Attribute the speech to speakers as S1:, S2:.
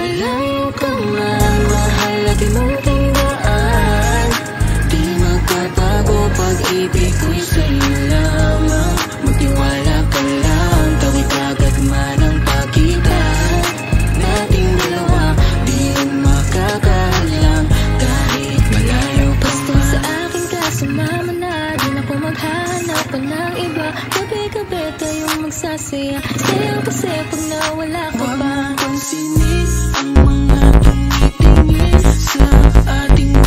S1: Malayo ka man, mahal at di mong tandaan. Di magkatago, pag-ibig ko'y sa'yo lamang. Magtiwala ka lang, tawid agad man ang pagitan nating dalawa, di makakahalang kahit malayo ka man. Basta sa akin ka sumama na, di na ko maghanap pa ng iba. Gabi-gabi tayong magsasaya, sayo kasi pag nawala ka pa. Huwag pansinin ang mga tumitingin sa ating